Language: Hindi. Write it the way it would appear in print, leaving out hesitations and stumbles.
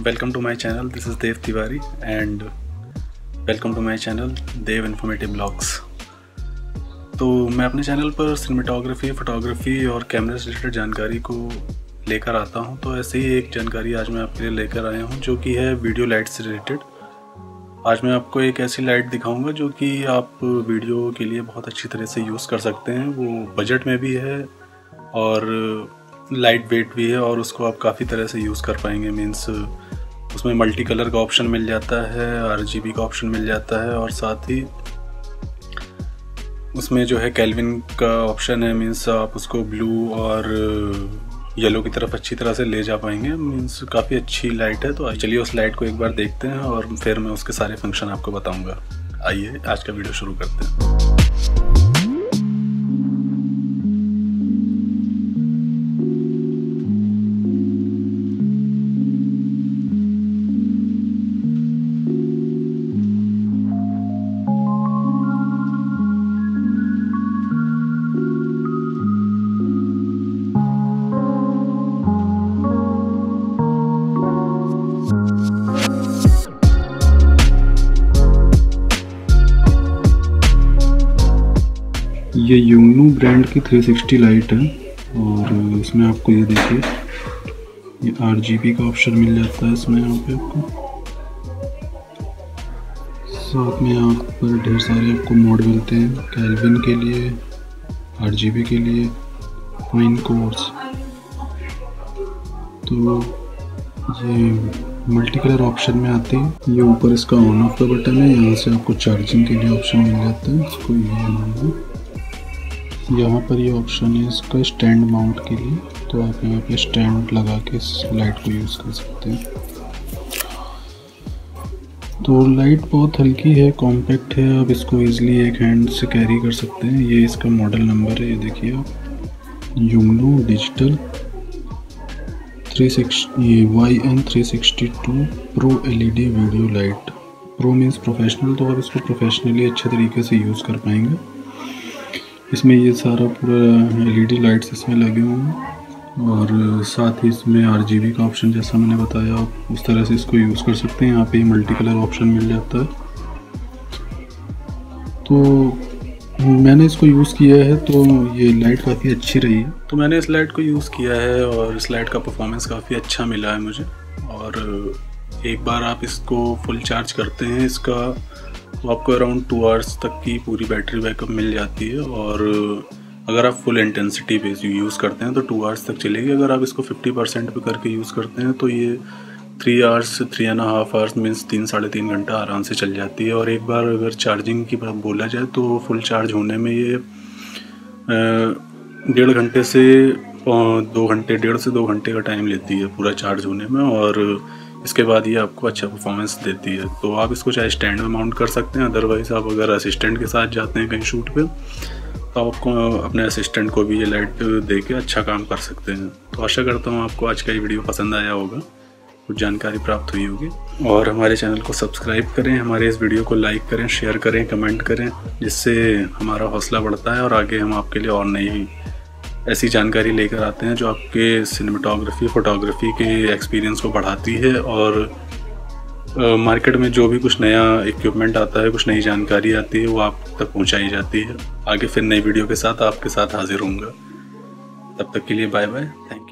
Welcome to my channel, this is Dev Tiwari and welcome to my channel Dev informative blogs. तो मैं अपने चैनल पर सिनेमेटोग्राफी, फोटोग्राफी और कैमरे से रिलेटेड जानकारी को लेकर आता हूं। तो ऐसे ही एक जानकारी आज मैं आपके लिए लेकर आया हूं जो कि है वीडियो लाइट से रिलेटेड। आज मैं आपको एक ऐसी लाइट दिखाऊंगा जो कि आप वीडियो के लिए बहुत अच्छी तरह से यूज़ कर सकते हैं। वो बजट में भी है और लाइट वेट भी है और उसको आप काफ़ी तरह से यूज़ कर पाएंगे। मीन्स उसमें मल्टी कलर का ऑप्शन मिल जाता है, RGB का ऑप्शन मिल जाता है और साथ ही उसमें जो है केल्विन का ऑप्शन है। मीन्स आप उसको ब्लू और येलो की तरफ अच्छी तरह से ले जा पाएंगे। मीन्स काफ़ी अच्छी लाइट है। तो चलिए उस लाइट को एक बार देखते हैं और फिर मैं उसके सारे फंक्शन आपको बताऊँगा। आइए आज का वीडियो शुरू करते हैं। ये युंगनू ब्रांड की 360 लाइट है और इसमें आपको ये देखिए ये RGB का ऑप्शन मिल जाता है इसमें। यहाँ पे आपको साथ में यहाँ पर ढेर सारे आपको मोड मिलते हैं, केल्विन के लिए, RGB के लिए, फाइन कोर्स। तो ये मल्टी कलर ऑप्शन में आते हैं। ये ऊपर इसका ऑन ऑफ का बटन है, यहाँ से आपको चार्जिंग के लिए ऑप्शन मिल जाता है। इसको ये यहाँ पर ये ऑप्शन है इसका स्टैंड माउंट के लिए, तो आप यहाँ पे स्टैंड लगा के इस लाइट को यूज़ कर सकते हैं। तो लाइट बहुत हल्की है, कॉम्पैक्ट है, आप इसको इजीली एक हैंड से कैरी कर सकते हैं। ये इसका मॉडल नंबर है, ये देखिए आप, युंगनू डिजिटल 360 ये YN362 pro LED video light. Pro means professional, तो आप इसको प्रोफेशनली अच्छे तरीके से यूज़ कर पाएंगे। इसमें ये सारा पूरा LED लाइट्स इसमें लगे हुए हैं और साथ ही इसमें RGB का ऑप्शन, जैसा मैंने बताया, आप उस तरह से इसको यूज़ कर सकते हैं। यहाँ पे मल्टी कलर ऑप्शन मिल जाता है। तो मैंने इसको यूज़ किया है तो ये लाइट काफ़ी अच्छी रही है। तो मैंने इस लाइट को यूज़ किया है और इस लाइट का परफॉर्मेंस काफ़ी अच्छा मिला है मुझे। और एक बार आप इसको फुल चार्ज करते हैं इसका, तो आपको अराउंड 2 आवर्स तक की पूरी बैटरी बैकअप मिल जाती है। और अगर आप फुल इंटेंसिटी पे यूज़ करते हैं तो 2 आवर्स तक चलेगी। अगर आप इसको 50% पे करके यूज़ करते हैं तो ये 3 आवर्स, 3.5 आवर्स मीन्स 3-3.5 घंटा आराम से चल जाती है। और एक बार अगर चार्जिंग की बात बोला जाए तो फुल चार्ज होने में ये 1.5 घंटे से 2 घंटे, 1.5 से 2 घंटे का टाइम लेती है पूरा चार्ज होने में। और इसके बाद ये आपको अच्छा परफॉर्मेंस देती है। तो आप इसको चाहे स्टैंड में माउंट कर सकते हैं, अदरवाइज़ आप अगर असिस्टेंट के साथ जाते हैं कहीं शूट पे तो आपको अपने असिस्टेंट को भी ये लाइट दे के अच्छा काम कर सकते हैं। तो आशा करता हूँ आपको आज का ये वीडियो पसंद आया होगा, कुछ जानकारी प्राप्त हुई होगी। और हमारे चैनल को सब्सक्राइब करें, हमारे इस वीडियो को लाइक करें, शेयर करें, कमेंट करें, जिससे हमारा हौसला बढ़ता है और आगे हम आपके लिए और नई ऐसी जानकारी लेकर आते हैं जो आपके सिनेमेटोग्राफी, फोटोग्राफी के एक्सपीरियंस को बढ़ाती है। और मार्केट में जो भी कुछ नया इक्विपमेंट आता है, कुछ नई जानकारी आती है, वो आप तक पहुंचाई जाती है। आगे फिर नई वीडियो के साथ आपके साथ हाजिर होऊंगा। तब तक के लिए बाय बाय, थैंक यू।